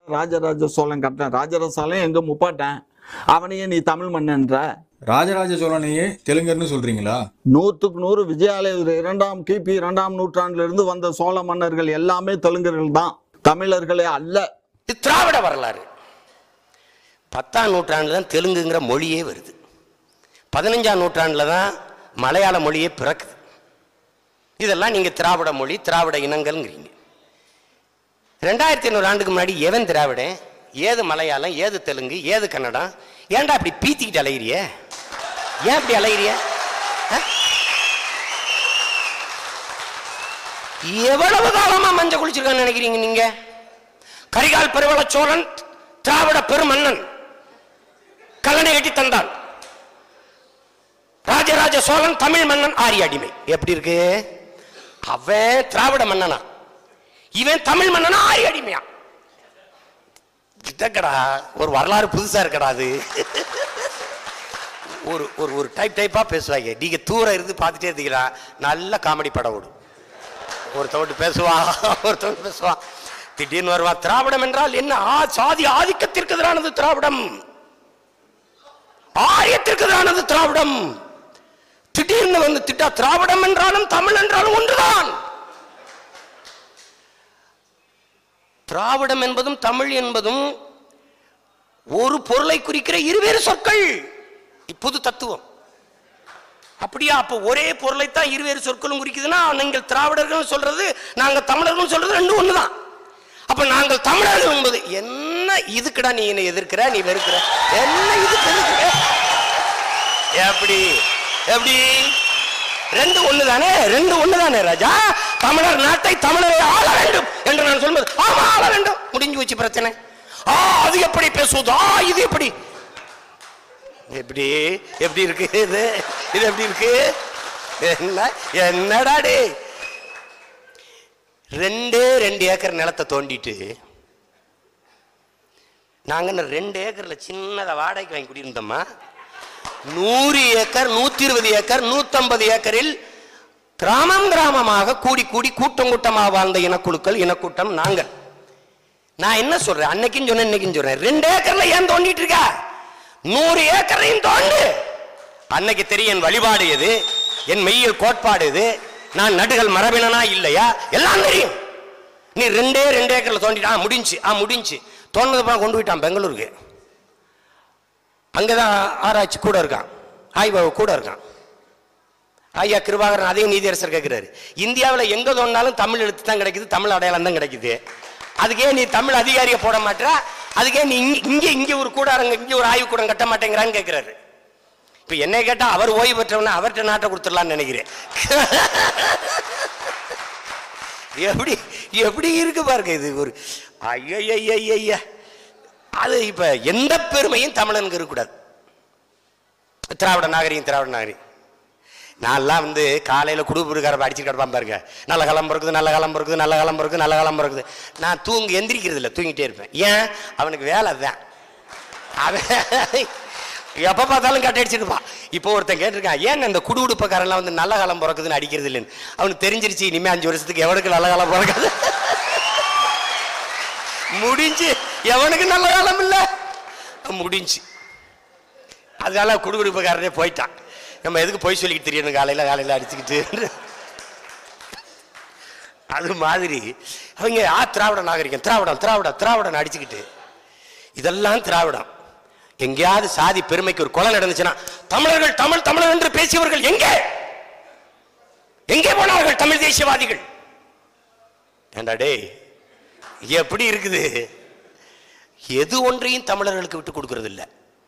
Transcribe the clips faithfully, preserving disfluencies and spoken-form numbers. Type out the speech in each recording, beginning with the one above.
ராஜராஜ சோழன் கட்டின ராஜராஜ சோழன் எங்க முப்பாட்டேன், அவனையே நீ தமிழ் மன்னன்ற. ராஜராஜ சோழனையே தெலுங்கர்னு சொல்றீங்களா? நூத்துக்கு நூறு விஜயாலய இரண்டாம் கிபி இரண்டாம் நூற்றாண்டுல இருந்து வந்த சோழ மன்னர்கள் எல்லாமே தெலுங்கர்கள் தான், தமிழர்களே அல்ல. இது திராவிட வரலாறு. பத்தாம் நூற்றாண்டுல தான் தெலுங்குங்கிற மொழியே வருது. பதினஞ்சாம் நூற்றாண்டுல தான் மலையாள மொழியே பிறக்குது. இதெல்லாம் நீங்க திராவிட மொழி, திராவிட இனங்கள்ங்கிறீங்க. ரெண்டாயிரத்தி ஐநூறு ஆண்டுக்கு முன்னாடி எவன் திராவிடன், ஏது மலையாளம், ஏது தெலுங்கு, ஏது கன்னடம்? ஏன்டா அப்படி பீத்திக்கிட்டு அலைகிறிய? ஏன் அப்படி அலைகிறிய? எவ்வளவு காலமா மஞ்சள் குளிச்சிருக்கான்னு நினைக்கிறீங்க நீங்க? கரிகால் பெருவள சோழன் திராவிட பெருமன்னன், கல்லணை கட்டி தந்தான். ராஜராஜ சோழன் தமிழ் மன்னன், ஆரிய அடிமை. எப்படி இருக்கு? அவன் திராவிட மன்னனா, இவன் தமிழ் மன்னனா, ஆரிய அடிமையா? இதக்கடா ஒரு வரலாறு புதுசா இருக்கடா. அது ஒரு ஒரு ஒரு டைப் டைப்பா பேசுவாங்க. நீங்க தூரம் இருந்து பார்த்துட்டே இருந்தீங்களா, நல்ல காமெடி படம் ஓடும். ஒருத்தவட்டு பேசுவா, ஒருத்தவட்டு பேசுவா, திடீர்னு வருவா, திராவிடம் என்றால் என்ன? சாதி ஆதிக்கத்திற்கு எதிரானது திராவிடம், ஆரியத்திற்கு எதிரானது திராவிடம். திடீர்னு வந்து திட்டா, திராவிடம் என்றாலும் தமிழ் என்றாலும் ஒன்றுதான். திராவிடம் என்பதும் தமிழ் என்பதும் ஒரு பொருளை குறிக்கிற இருவேறு சொற்கள். புது தத்துவம். அப்படியா? அப்ப ஒரே பொருளை தான் இருவேறு சொற்களும் குறிக்குதுன்னா, நீங்கள் திராவிடர்கள் சொல்றது, நாங்க தமிழர்கள் சொல்றது ரெண்டும் ஒண்ணுதான். அப்ப நாங்கள் தமிழர்கள் என்பது என்ன? இதுக்குடா நீ என்ன எதிர்க்கிற, நீ வெறுக்கிற, என்ன இதுக்கு? எப்படி எப்படி ரெண்டு ஒண்ணுதானே? ரெண்டு ஒண்ணுதானே ராஜா. தமிழர் நாட்டை தமிழரை ஆள வேண்டும் என்று நான் சொல்வது, ஆமா ஆள வேண்டும், முடிஞ்சு வச்சு பிரச்சனை. ஆ அது எப்படி பேசுவது, ஆ இது எப்படி எப்படி எப்படி இருக்கு இது? இது எப்படி இருக்கு? என்ன என்னடா டே? ரெண்டே ரெண்டு ஏக்கர் நிலத்தை தோண்டிட்டு நாங்க ரெண்டு ஏக்கர்ல சின்னதை வாடகைக்கு வாங்கி குடியிருந்தோமா. நூறு ஏக்கர், நூத்தி இருபது ஏக்கர், நூத்தி ஐம்பது ஏக்கரில் கிராமம் கிராமமாக கூடி கூடி கூட்டம் கூட்டமாக வாழ்ந்த இனக்குழுக்கள், இனக்கூட்டம் நாங்கள். நான் என்ன சொல்றேன், அன்னைக்கும் சொன்னேன், இன்னைக்கும் சொல்றேன், ரெண்டு ஏக்கர்ல ஏன் தோண்டிட்டு இருக்க? நூறு ஏக்கரையும் தோண்டு. அன்னைக்கு தெரியும் என் வழிபாடு எது, என் மெய்யியல் கோட்பாடு எது, நான் நடுகள் மரபினனா இல்லையா, எல்லாம் தெரியும். நீ ரெண்டே ரெண்டு ஏக்கர்ல தோண்டிட்டா முடிஞ்சு. ஆ முடிஞ்சு தோண்டது கொண்டு போயிட்டான் பெங்களூருக்கு. அங்கதான் ஆராய்ச்சி கூட இருக்கான், ஆய்வு கூட இருக்கான். ஐயா கிருபாகரன் அதையும் நீதியரசர் கேட்கிறாரு, இந்தியாவில் எங்க தோண்டாலும் தமிழ் எழுத்து தான் கிடைக்குது, தமிழ் அடையாளம் தான் கிடைக்குது, அதுக்கே நீ தமிழ் அதிகாரியை போட மாட்டா, அதுக்கே நீ இங்க இங்க ஒரு கூடாரங்க, இங்க ஒரு ஆய்வு கூடம் கட்ட மாட்டேங்கிறான்னு கேட்கிறாரு. இப்ப என்ன கேட்டா, அவர் ஓய்வு பெற்றவன அவர்கிட்ட நாட்டை கொடுத்துடலான்னு நினைக்கிறேன். எப்படி எப்படி இருக்கு பாருங்க இது ஒரு ஐயா. அது இப்ப எந்த பெருமையும் தமிழனுக்கு இருக்கக்கூடாது. திராவிட நாகரிகம், திராவிட நாகரிகம். நான்லாம் வந்து காலையில குடும்பக்கார அடிச்சு கிடப்பான் பாருங்க, நல்ல காலம் பிறக்குது, நல்ல காலம் பிறக்குது, நல்ல காலம் பிறக்குது, நல்ல காலம் பிறக்குது. நான் தூங்கி எந்திரிக்கிறது இல்லை, தூங்கிட்டே இருப்பேன். ஏன்? அவனுக்கு வேலை தான். அவன் எப்ப பார்த்தாலும் கட்ட அடிச்சுட்டு இருப்பான். இப்போ ஒருத்தன் கேட்டிருக்கான், ஏன் இந்த குடுகுடுப்பக்காரெல்லாம் வந்து நல்ல காலம் பிறக்குதுன்னு அடிக்கிறது இல்லைன்னு. அவனுக்கு தெரிஞ்சிருச்சு, இனிமே அஞ்சு வருஷத்துக்கு எவனுக்கு நல்ல காலம் பிறக்காது, முடிஞ்சு. எவனுக்கு நல்ல காலம் இல்ல, முடிஞ்சு. அதனால குடுகுடுப்பக்காரனே போயிட்டான். நம்ம எதுக்கு போய் சொல்லிக்கிட்டு தெரியணும் காலையில காலையில அடிச்சுக்கிட்டு. அது மாதிரி அவங்க ஆ திராவிட நாகரிகம், திராவிடம் திராவிடம் திராவிடம் அடிச்சுக்கிட்டு, இதெல்லாம் திராவிடம். எங்கேயாவது சாதி பெருமைக்கு ஒரு கொலை நடந்துச்சுன்னா, தமிழர்கள் தமிழ் தமிழர் என்று பேசியவர்கள் எங்கே எங்கே போனார்கள்? தமிழ் தேசியவாதிகள். ஏண்டா டே எப்படி இருக்குது? எது ஒன்றையும் தமிழர்களுக்கு விட்டு கொடுக்கறது இல்லை.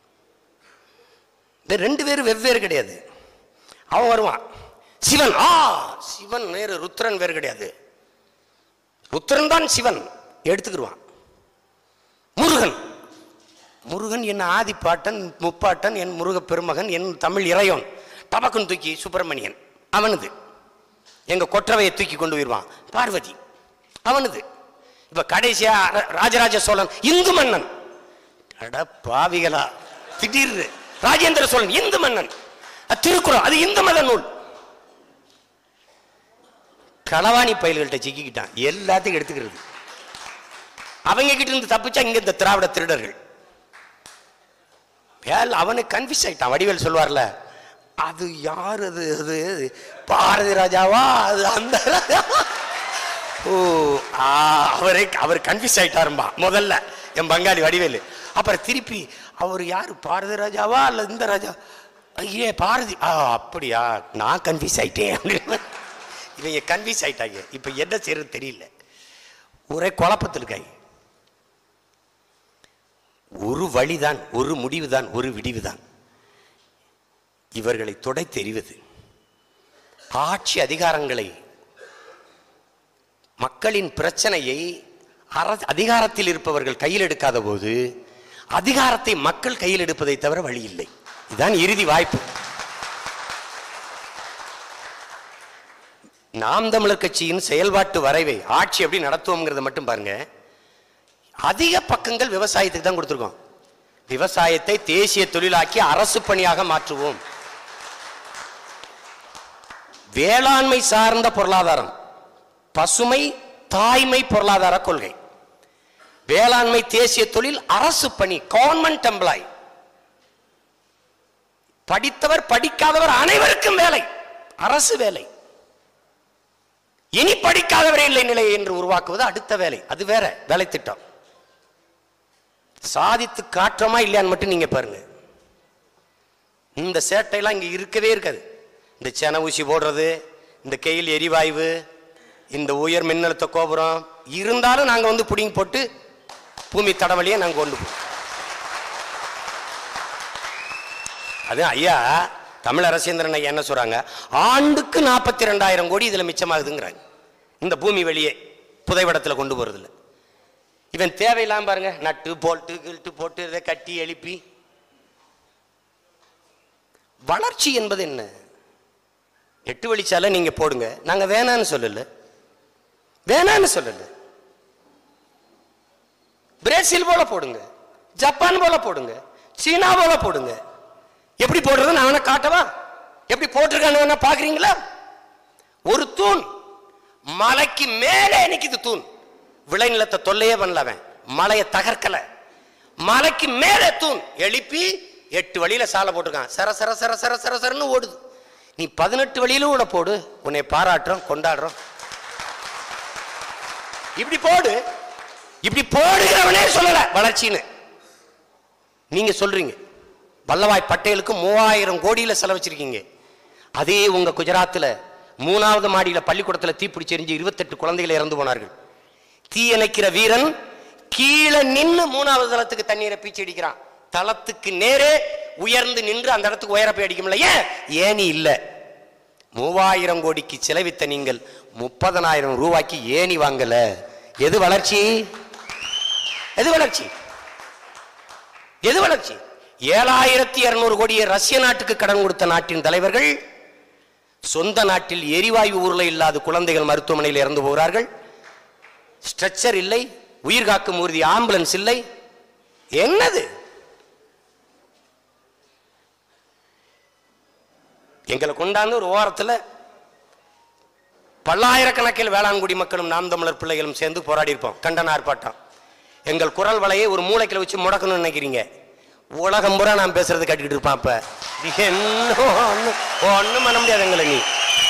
இந்த ரெண்டு பேரும் வெவ்வேறு கிடையாது. அவன் வருவான் சிவன், ஆ சிவன் வேறு, ருத்ரன் வேறு கிடையாது. ருத்ரன் தான் சிவன் எடுத்துக்கிடுவான். முருகன், முருகன் என் ஆதிப்பாட்டன் முப்பாட்டன், என் முருக பெருமகன், என் தமிழ் இறையோன். டபக்குன்னு தூக்கி சுப்பிரமணியன் அவனது. எங்க கொற்றவையை தூக்கி கொண்டு போயிடுவான் பார்வதி அவனது. இப்ப கடைசியா ராஜராஜ சோழன் இந்து மன்னன். அட பாவிகளா, திடீர்னு ராஜேந்திர சோழன் இந்து மன்னன். திருக்குறள் அது இந்து மத நூல். களவாணி பயல்கள்ட்ட சிக்கிக்கிட்டான், எல்லாத்தையும் எடுத்துக்கிறது. அவங்க கிட்ட இருந்து தப்பிச்சா இங்க இந்த திராவிட திருடர்கள். அவனுக்கு கன்ஃபியூஸ் ஆயிட்டான். வடிவேல் சொல்வார்ல, அது யார், அது அது பாரதி ராஜாவா, அது அந்த ஓ அவரே அவர் கன்ஃபியூஸ் ஆயிட்டாரும்பா முதல்ல என் பங்காளி வடிவேலு. அப்புறம் திருப்பி அவர் யாரு, பாரதி ராஜாவா அல்ல இந்த ராஜா, ஐயே பாரதி, ஆ அப்படியா, நான் கன்ஃபியூஸ் ஆயிட்டேன் அப்படின்னு இவங்க கன்ஃபியூஸ் ஆயிட்டாங்க. இப்ப என்ன செய்யறது தெரியல, ஒரே குழப்பத்தில் இருக்காங்க. ஒரு வழிதான், ஒரு முடிவுதான், ஒரு விடிவுதான், இவர்களை தொடை தெரிவது. ஆட்சி அதிகாரங்களை, மக்களின் பிரச்சனையை அதிகாரத்தில் இருப்பவர்கள் கையில் எடுக்காத போது அதிகாரத்தை மக்கள் கையில் எடுப்பதை தவிர வழி இல்லை. இதுதான் இறுதி வாய்ப்பு. நாம் தமிழர் கட்சியின் செயல்பாட்டு வரைவை, ஆட்சி எப்படி நடத்துவோம்ங்கிறத மட்டும் பாருங்க. அதிக பக்கங்கள் விவசாயத்துக்கு தான் கொடுத்துருக்கோம். விவசாயத்தை தேசிய தொழிலாக்கி அரசு பணியாக மாற்றுவோம். வேளாண்மை சார்ந்த பொருளாதாரம், பசுமை தாய்மை பொருளாதார கொள்கை, வேளாண்மை தேசிய தொழில், அரசு பணி, கவர்மெண்ட் எம்ப்ளாய், படித்தவர் படிக்காதவர் அனைவருக்கும் வேலை, அரசு வேலை. இனி படிக்காதவரே இல்லை நிலை என்று உருவாக்குவது அடுத்த வேலை, அது வேற வேலை திட்டம். சாதித்து காற்றமா இல்லையான்னு மட்டும் நீங்க பாருங்க. இந்த சேட்டையெல்லாம் இங்க இருக்கவே இருக்காது. இந்த சென ஊசி போடுறது, இந்த கையில் எரிவாயு, இந்த உயர் மின்னழுத்த கோபுரம் இருந்தாலும் நாங்க வந்து புடிங்கி போட்டு பூமி தடவழியை நாங்க கொண்டு போவோம். அது ஐயா தமிழ் அரசேந்திரன் ஐயா என்ன சொல்றாங்க, ஆண்டுக்கு நாற்பத்தி ரெண்டாயிரம் கோடி இதுல மிச்சமாகுதுங்கிறாங்க. இந்த பூமி வெளியே புதைவடத்தில் கொண்டு போறதுல இவன் தேவையில்லாம பாருங்க, நட்டு போல்ட்டு கில்ட்டு போட்டு இதை கட்டி எழுப்பி. வளர்ச்சி என்பது என்ன? எட்டு வழிச்சாலை நீங்க போடுங்க, நாங்க வேணான்னு சொல்லல, வேணான்னு சொல்லல. பிரேசில் போல போடுங்க, ஜப்பான் போல போடுங்க, சீனா போல போடுங்க. எப்படி போடுறது நான் வேணா காட்டவா? எப்படி போட்டிருக்கான்னு பாக்குறீங்களா? ஒரு தூண் மலைக்கு மேலே நிக்குது. தூண் விளைநிலத்தை தொல்லையே பண்ணலவன், மலையை தகர்க்கல, மலைக்கு மேலே தூண் எழுப்பி எட்டு வழியில சாலை போட்டிருக்கான். சர சர சர சர சர சரன்னு ஓடுது. நீ பதினெட்டு வழியிலும் கூட போடு, உன்னை பாராட்டுறோம், கொண்டாடுறோம். இப்படி போடு, இப்படி போடுகிறவனே சொல்லல வளர்ச்சின்னு நீங்க சொல்றீங்க. வல்லபாய் பட்டேலுக்கு மூவாயிரம் கோடியில செலவச்சிருக்கீங்க. அதே உங்க குஜராத்தில் மூணாவது மாடியில பள்ளிக்கூடத்தில் தீப்பிடிச்சு எரிஞ்சு இருபத்தெட்டு குழந்தைகள் இறந்து போனார்கள். தீயணைக்கிற வீரன் கீழே நின்று மூணாவது தளத்துக்கு தண்ணீரை பீச்சி அடிக்கிறான். தளத்துக்கு நேரே உயர்ந்து நின்று அந்த இடத்துக்கு உயர போய் அடிக்கும்ல. ஏன் ஏணி இல்ல. மூவாயிரம் கோடிக்கு செலவித்த நீங்கள் முப்பதனாயிரம் ரூபாய்க்கு ஏணி வாங்கல. எது வளர்ச்சி? எது வளர்ச்சி? எது வளர்ச்சி? ஏழாயிரத்தி இருநூறு கோடியை ரஷ்ய நாட்டுக்கு கடன் கொடுத்த நாட்டின் தலைவர்கள் சொந்த நாட்டில் எரிவாயு ஊர்ல இல்லாத குழந்தைகள் மருத்துவமனையில் இறந்து போகிறார்கள். ஸ்ட்ரெச்சர் இல்லை, உயிர் காக்கும் ஊர்தி ஆம்புலன்ஸ் இல்லை. என்னது? எங்களை கொண்டாந்து ஒரு ஓரத்தில் பல்லாயிரக்கணக்கில் வேளாண்குடி மக்களும் நாம் தமிழர் பிள்ளைகளும் சேர்ந்து போராடி இருப்போம். கண்டன ஆர்ப்பாட்டம். எங்கள் குரல் வலையை ஒரு மூளைக்கில் வச்சு முடக்கணும்னு நினைக்கிறீங்க. உலகம் பூரா நான் பேசுறது கட்டிக்கிட்டு இருப்பான். அப்ப ஒன்னும் பண்ண முடியாது எங்களை. நீ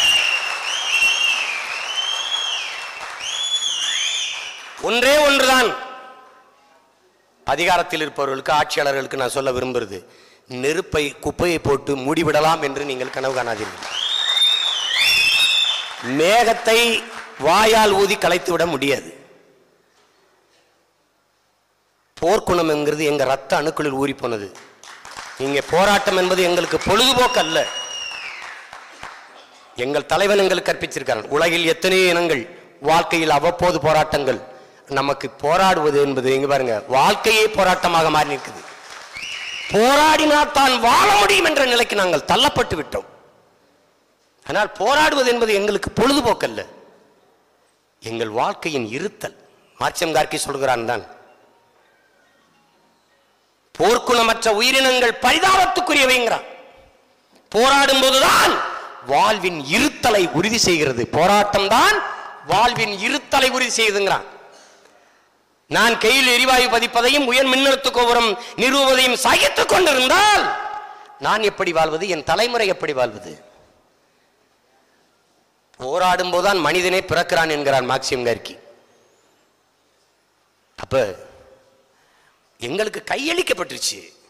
ஒன்றே ஒன்றுதான் அதிகாரத்தில் இருப்பவர்களுக்கு, ஆட்சியாளர்களுக்கு நான் சொல்ல விரும்புறது, நெருப்பை குப்பையை போட்டு மூடிவிடலாம் என்று நீங்கள் கனவு காணாதீர்கள். மேகத்தை வாயால் ஊதி கலைத்து விட முடியாது. போர்க்குணம் என்கிறது எங்க ரத்த அணுக்களில் ஊறி போனது. இங்க போராட்டம் என்பது எங்களுக்கு பொழுதுபோக்கு அல்ல. எங்கள் தலைவன் எங்களுக்கு கற்பிச்சிருக்கார். உலகில் எத்தனையோ இனங்கள், வாழ்க்கையில் அவ்வப்போது போராட்டங்கள். நமக்கு போராடுவது என்பது இங்க பாருங்க, வாழ்க்கையே போராட்டமாக மாறி நிற்குது. போராடினால் தான் வாழ முடியும் என்ற நிலைக்கு நாங்கள் தள்ளப்பட்டு விட்டோம். ஆனால் போராடுவது என்பது எங்களுக்கு பொழுதுபோக்கல்ல, எங்கள் வாழ்க்கையின் இருத்தல். மார்க்சியம் கார்கி சொல்கிறான் தான், போர்க்குணமற்ற உயிரினங்கள் பரிதாபத்துக்குரியவைங்கிறான். போராடும் போதுதான் வாழ்வின் இருத்தலை உறுதி செய்கிறது. போராட்டம் தான் வாழ்வின் இருத்தலை உறுதி செய்யுதுங்கிறான். நான் கையில் எரிவாயு பதிப்பதையும் உயர் மின்னழுத்த கோபுரம் நிறுவுவதையும் சகித்துக் கொண்டிருந்தால் நான் எப்படி வாழ்வது, என் தலைமுறை எப்படி வாழ்வது? போராடும் போதுதான் மனிதனே பிறக்கிறான் என்கிறான் மார்க்சியம் கார்கி. அப்ப எங்களுக்கு கையளிக்கப்பட்டுருச்சு.